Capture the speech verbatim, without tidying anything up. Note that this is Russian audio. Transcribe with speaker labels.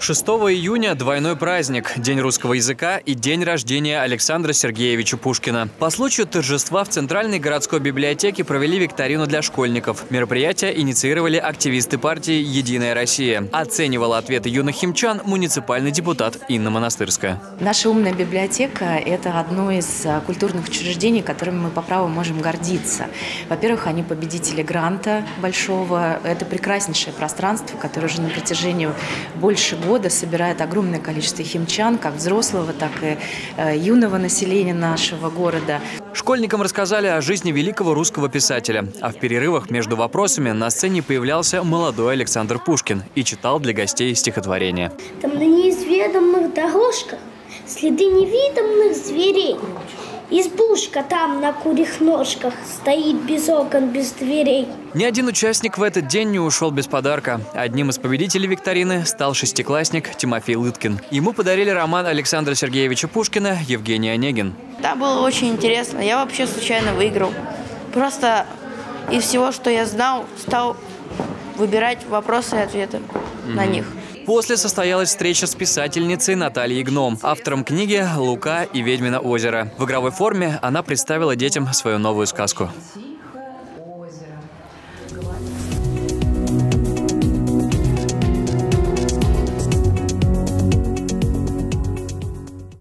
Speaker 1: шестого июня двойной праздник – День русского языка и день рождения Александра Сергеевича Пушкина. По случаю торжества в Центральной городской библиотеке провели викторину для школьников. Мероприятие инициировали активисты партии «Единая Россия». Оценивала ответы юных химчан муниципальный депутат Инна Монастырская.
Speaker 2: Наша умная библиотека – это одно из культурных учреждений, которыми мы по праву можем гордиться. Во-первых, они победители гранта большого. Это прекраснейшее пространство, которое уже на протяжении больше года года собирает огромное количество химчан, как взрослого, так и э, юного населения нашего города.
Speaker 1: Школьникам рассказали о жизни великого русского писателя. А в перерывах между вопросами на сцене появлялся молодой Александр Пушкин и читал для гостей стихотворение.
Speaker 3: Там на неизведанных дорожках следы невиданных зверей. Избушка там на курьих ножках стоит без окон, без дверей.
Speaker 1: Ни один участник в этот день не ушел без подарка. Одним из победителей викторины стал шестиклассник Тимофей Лыткин. Ему подарили роман Александра Сергеевича Пушкина «Евгений Онегин».
Speaker 4: Да, было очень интересно. Я вообще случайно выиграл. Просто из всего, что я знал, стал выбирать вопросы и ответы mm-hmm. на них.
Speaker 1: После состоялась встреча с писательницей Натальей Гном, автором книги «Лука и ведьмино озеро». В игровой форме она представила детям свою новую сказку.